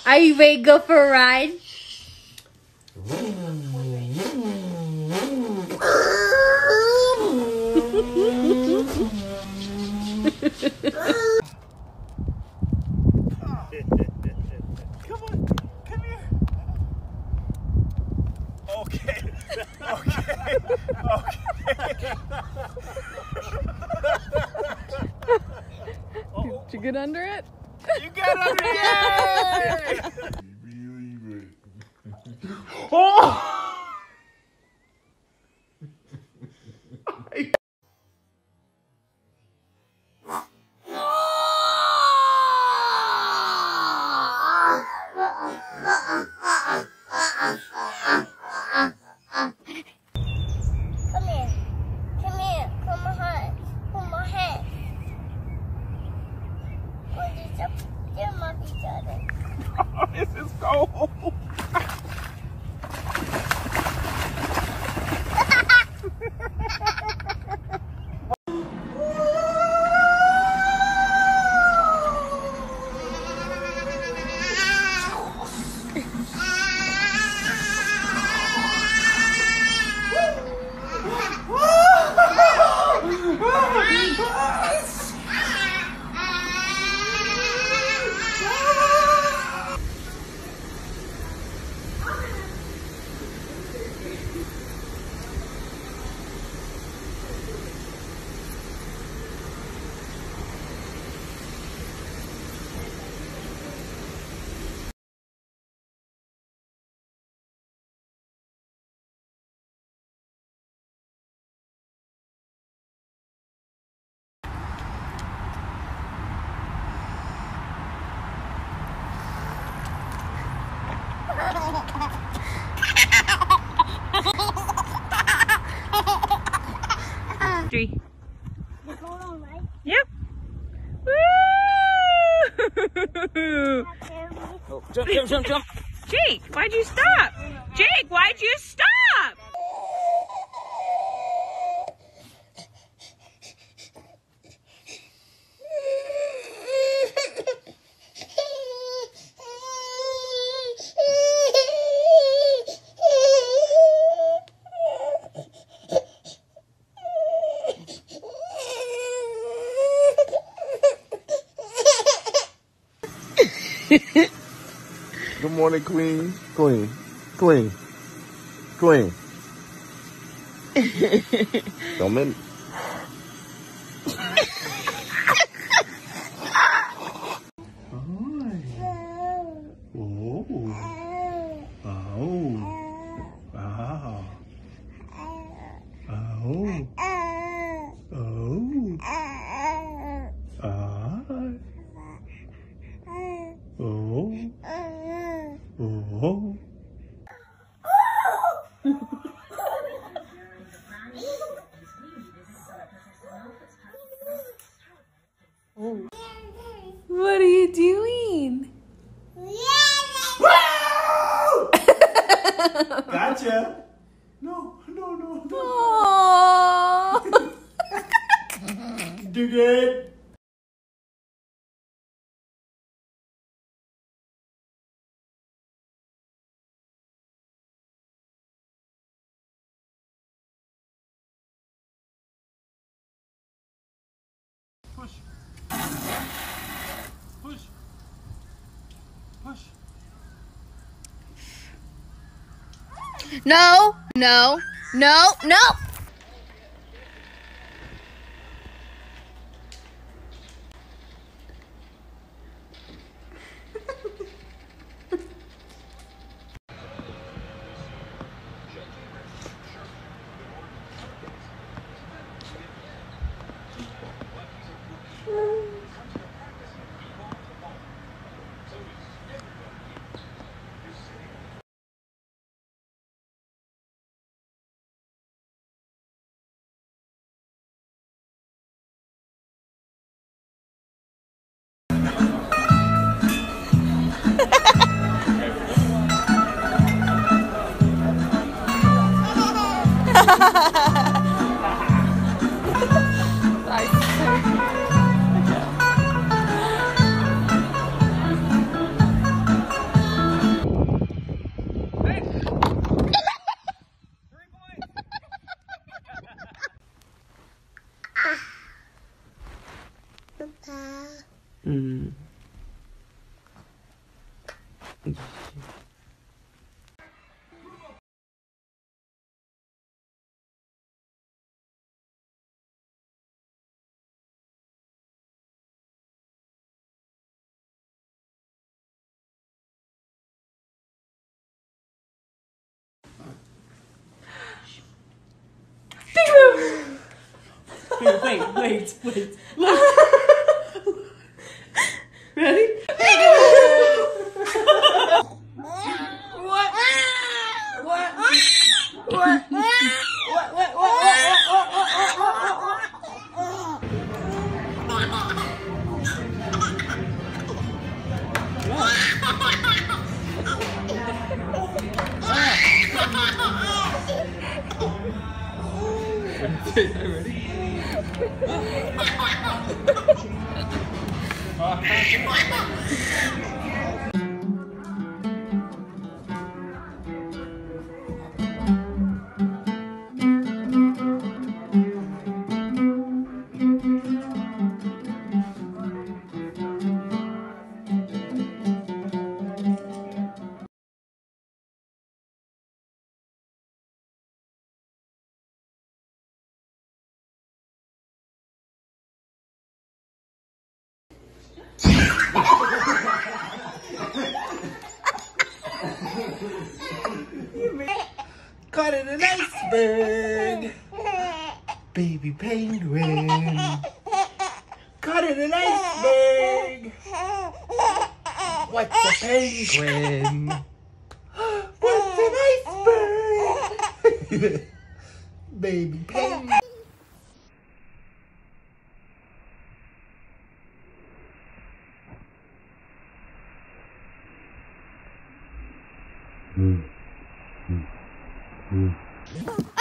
Are you ready to go for a ride? Come on, come here. Okay. Did you get under it? You got under it! Oh! This is cold. Three. You're going on, right? Yep. Woo! Oh, jump. Jake, why'd you stop? Jake, why'd you stop? Good morning, Queen. Clean. Don't make me. What are you doing? Gotcha. No. Aww. Do good. Push. No. Mm. Wait. Look. Ready? Caught in an iceberg. Baby penguin. Caught in an iceberg. What's a penguin? What's an iceberg? Baby penguin. Mm.